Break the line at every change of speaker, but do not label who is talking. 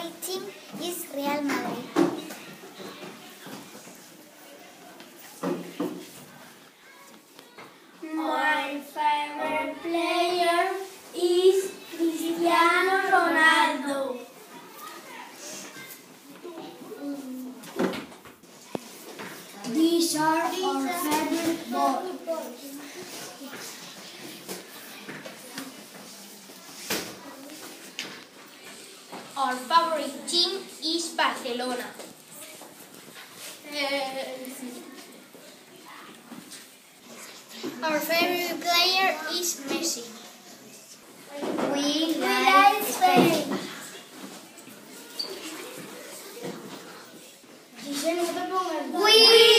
favorite team is Real Madrid.
My favorite player is Cristiano Ronaldo. These are our favorite boys.
Our favorite team is Barcelona. Our favorite player is Messi.
We like Spain.
We